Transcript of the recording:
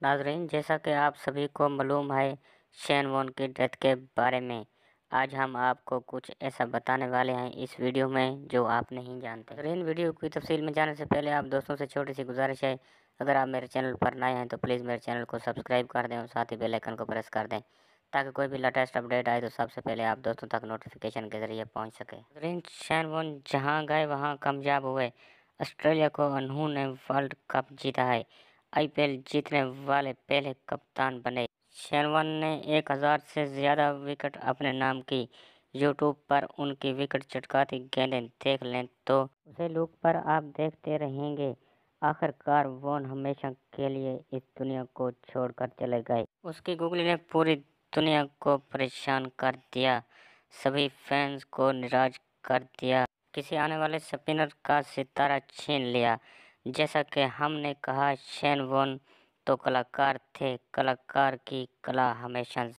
नाज़रीन, जैसा कि आप सभी को मालूम है शेन वॉर्न की डेथ के बारे में, आज हम आपको कुछ ऐसा बताने वाले हैं इस वीडियो में जो आप नहीं जानते। नाज़रीन, वीडियो की तफसील में जाने से पहले आप दोस्तों से छोटी सी गुजारिश है, अगर आप मेरे चैनल पर नए हैं तो प्लीज़ मेरे चैनल को सब्सक्राइब कर दें और साथ ही बेल आइकन को प्रेस कर दें ताकि कोई भी लेटेस्ट अपडेट आए तो सबसे पहले आप दोस्तों तक नोटिफिकेशन के ज़रिए पहुँच सके। नाज़रीन, शेन वॉर्न जहाँ गए वहाँ कामयाब हुए। ऑस्ट्रेलिया को उन्होंने वर्ल्ड कप जीता है, आईपीएल जीतने वाले पहले कप्तान बने। शेन वॉर्न ने 1000 से ज़्यादा विकेट अपने नाम की। यूट्यूब पर उनकी विकेट चटकाती गेंदें देख लें तो उसे लूप पर आप देखते रहेंगे। आखिरकार वॉर्न हमेशा के लिए इस दुनिया को छोड़कर चले गए। उसकी गुगली ने पूरी दुनिया को परेशान कर दिया, सभी फैंस को निराश कर दिया, किसी आने वाले स्पिनर का सितारा छीन लिया। जैसा कि हमने कहा, शेन वॉर्न तो कलाकार थे, कलाकार की कला हमेशा